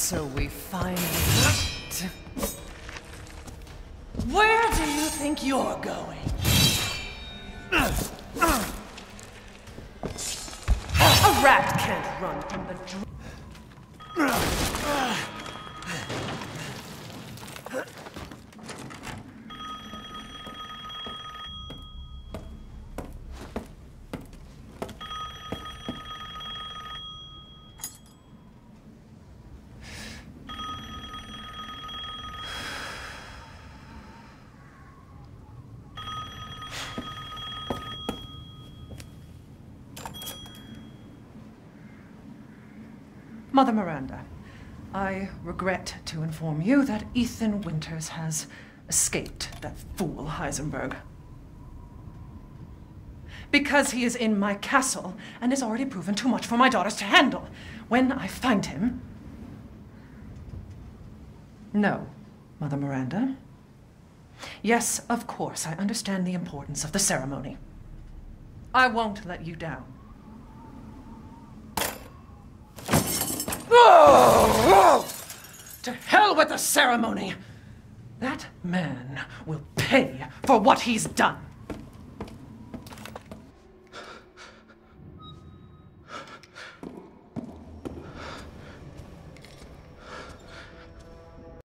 So we finally met. Where do you think you're going? A rat can't run from the Mother Miranda, I regret to inform you that Ethan Winters has escaped that fool Heisenberg. Because he is in my castle and has already proven too much for my daughters to handle. When I find him... No, Mother Miranda. Yes, of course, I understand the importance of the ceremony. I won't let you down. Oh! To hell with the ceremony! That man will pay for what he's done.